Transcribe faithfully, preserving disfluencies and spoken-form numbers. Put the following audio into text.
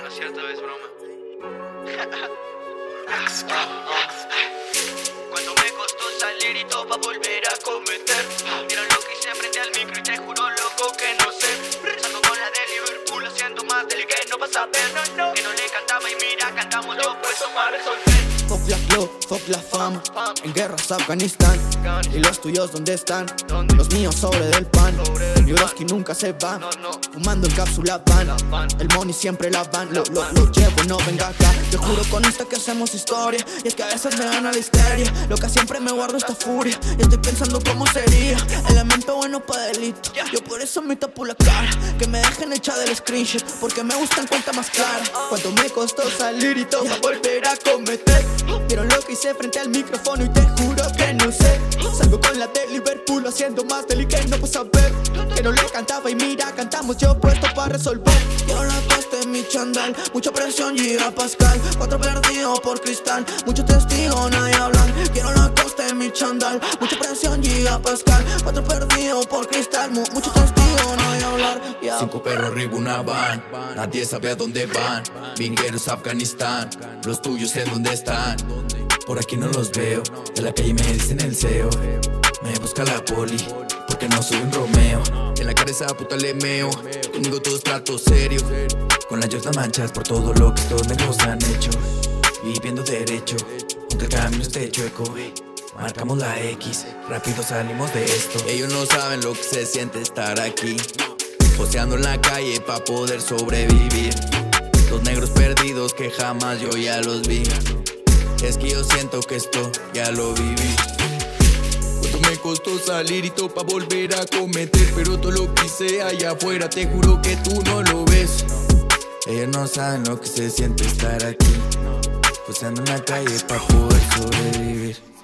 no es cierto, es broma. Cuando me costó salir y todo pa' volver a cometer. Vieron lo que hice frente al micro y te juro, loco, que no sé. Salgo con la de Liverpool haciendo más del que no vas a ver, no, no. Que no le cantaba y mira, cantamos yo puesto para resolver. Fuck la flow, fuck la fama. En guerras Afganistán. ¿Y los tuyos dónde están? Los míos sobre del pan. Yuroski nunca se van. Fumando en cápsula van. El money siempre la van. Lo, lo, lo llevo, no venga acá. Te juro con esta que hacemos historia. Y es que a veces me gana la histeria. Loca, siempre me guardo esta furia. Y estoy pensando cómo sería. Elemento bueno pa' delito. Yo por eso me tapo la cara. Que me dejen echar del screenshot. Porque me gustan cuenta más clara. Cuánto me costó salir y todo pa' volver a cometer. Vieron lo que hice frente al micrófono y te juro que no sé. Salgo con la de Liverpool haciendo más del que no puedo saber. Que no le cantaba y mira, cantamos yo puesto para resolver. Quiero la costa en mi chandal, mucha presión llega Pascal. Cuatro perdidos por cristal, muchos testigos nadie hablan. Quiero la costa en mi chandal, mucha presión llega Pascal. Cuatro perdidos por cristal, mu muchos testigos nadie hablar. Yeah. Cinco perros arriba una van, nadie sabe a dónde van. Vingueros Afganistán, los tuyos en dónde están. Por aquí no los veo, de la calle me dicen el C E O. Me busca la poli, porque no soy un Romeo. En la cara esa puta le meo, conmigo todo es trato serio. Con las Jordan manchas por todo lo que estos negros han hecho. Viviendo derecho, aunque el camino esté chueco. Marcamos la X, rápido salimos de esto. Ellos no saben lo que se siente estar aquí, joseando en la calle pa' poder sobrevivir. Los negros perdidos que jamás yo ya los vi. Es que yo siento que esto ya lo viví. Cuánto me costó salir y todo pa' volver a cometer. Pero todo lo que hice allá afuera, te juro que tú no lo ves. Ellos no saben lo que se siente estar aquí, joseando en la calle pa' poder sobrevivir.